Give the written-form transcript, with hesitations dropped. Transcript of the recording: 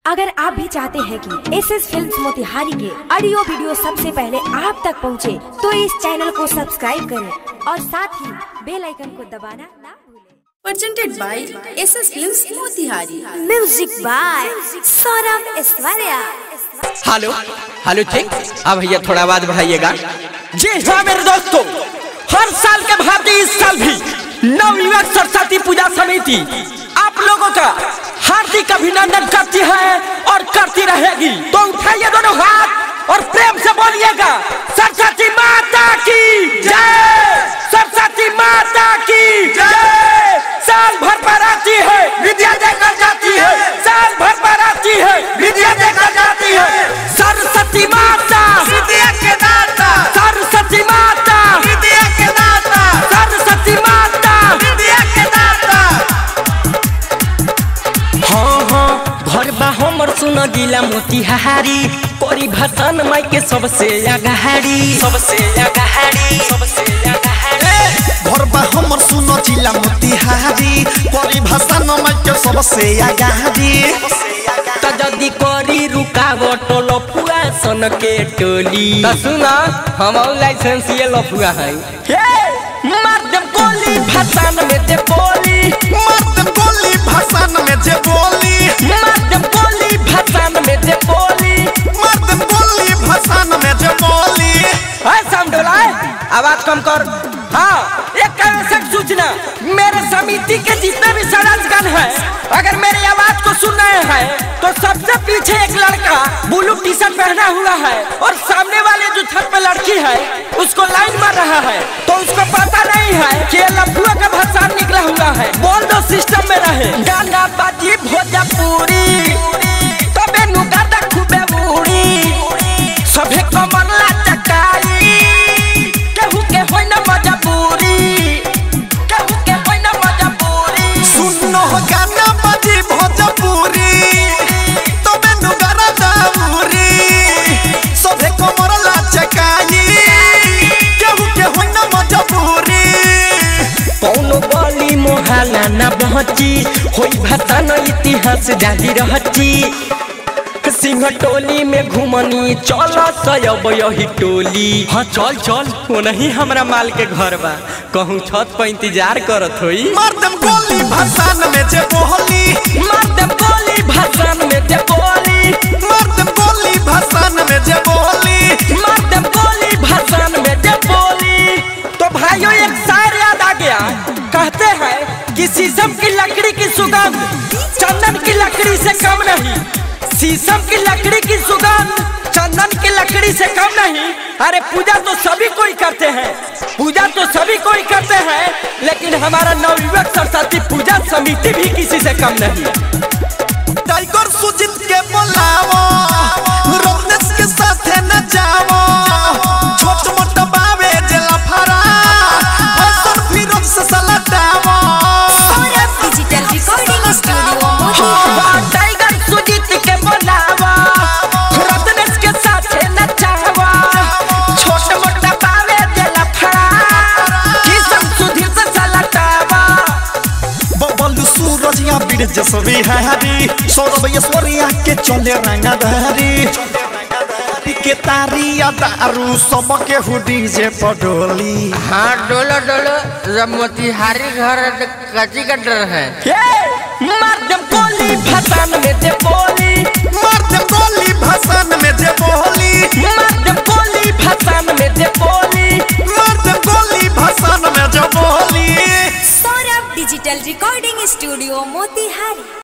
अगर आप भी चाहते हैं कि एसएस फिल्म्स मोतिहारी के ऑडियो वीडियो सबसे पहले आप तक पहुंचे, तो इस चैनल को सब्सक्राइब करें और साथ ही बेल आइकन को दबाना ना भूलें। Presented by SS Films Motihari. Music by Saurabh Aishwarya. Hello hello ठीक। अब भैया थोड़ा आवाज बढ़ाइएगा। जी हाँ मेरे दोस्तों, हर साल के भांति इस साल भी नवयुवक सरस्वती पूजा समिति आप लोगों का हार्दिक अभिनंदन करती है और करती रहेगी। तो उठाइए दोनों हाथ और प्रेम से बोलिएगा सरस्वती माता की जय, सरस्वती माता की जय। साल भर पर आती है विद्या देकर जाती है, साल भर पर आती है विद्या देकर जाती है। सरस्वती माता विद्या के दाता, सरस्वती माता विद्या के दाता, सरस्वती माता विद्या के दाता। हाँ हाँ घर बा हमर सुन गिला मोतिहारी, कोरी भाषण माई के सबसे आगाड़ी, सबसे आगाड़ी, सबसे आगाड़ी। घर बा हमर सुन जिला मोतिहारी, कोरी भाषण माई के सबसे आगाड़ी। त जदी करी रुकावट लफुआ सन के टोली, त सुना हम लाइसेंस ये लफुआ है। माध्यम गोली भाषण में जे बोली, माध्यम गोली भाषण में जे बोली, माध्यम गोली भाषण में जे बोली, माध्यम गोली भाषण में जे बोली। समझोलाए आवाज कम कर। हाँ एक आवश्यक सूचना, मेरे समिति के जितने भी सदस्यगण हैं, अगर मेरी आवाज को सुन रहे हैं तो सबसे पीछे एक लड़का ब्लू टी शर्ट पहना हुआ है और सामने वाले जो छत पे लड़की है उसको लाइन मार रहा है, तो उसको पता नहीं है कि लफुआ का भाषण निकला हुआ है। बोल दो सिस्टम में रहे गाना बाजी भोजपुरी, तबे नुगादा खूबे बूढ़ी, सभे कमला चटाई, केहू के होई ना मजबूरी, केहू के होई ना मजबूरी। सुनो गाना बाजी भोजपुरी, तबे नुगारा दाऊरी, सभे कमरला चकाई, केहू के होई ना मजबूरी। कौनो गली मोहल्ला ना बहची, होई भाषण इतिहास जारी रहची। सिंह टोली में घुमनी चल सयब यही टोली। हाँ चल चल, वो नहीं हमरा माल के घर बा, कहूँ छत पर इंतजार करत होई। माध्यम गोली भाषण में जे बोली, माध्यम गोली भाषण में जे बोली, माध्यम गोली भाषण में जे बोली, माध्यम गोली भाषण में जे बोली। तो भाइयों एक शायर याद आ गया, कहते हैं कि शीशम की लकड़ी की सुगंध चंदन की लकड़ी से कम नहीं, शीशम की लकड़ी की सुगंध चंदन की लकड़ी से कम नहीं। अरे पूजा तो सभी कोई करते हैं, पूजा तो सभी कोई करते हैं, लेकिन हमारा नवयुवक सरस्वती पूजा समिति भी किसी से कम नहीं। टाइगर सुजीत के बोलावो, रोनेस के साथ न जावो, छोट मोट बावे जेला फरा, हसन फिरोज से सलटावो। Saurabh digital recording studio Motihari. Tiger Sujit के बोलावा, रोनेस के साथ न जावो, छोट मोट बावे जेला फरा, किसम सुधीर से सलटावा। बबलू सूरज या बीर जसवी हरी, सौरभ ऐश्वर्या के चले रंगधारी, के तारिया दारू सबके हुडी जे पडोली। हाँ डोलो डोलो, जब मोतिहारी घर कच्ची का डर है। माध्यम गोली भाषण में जे बोली, माध्यम गोली भाषण में जे बोली, माध्यम गोली भाषण में जे बोली, माध्यम गोली भाषण में जे बोली। Saurabh digital recording studio Motihari.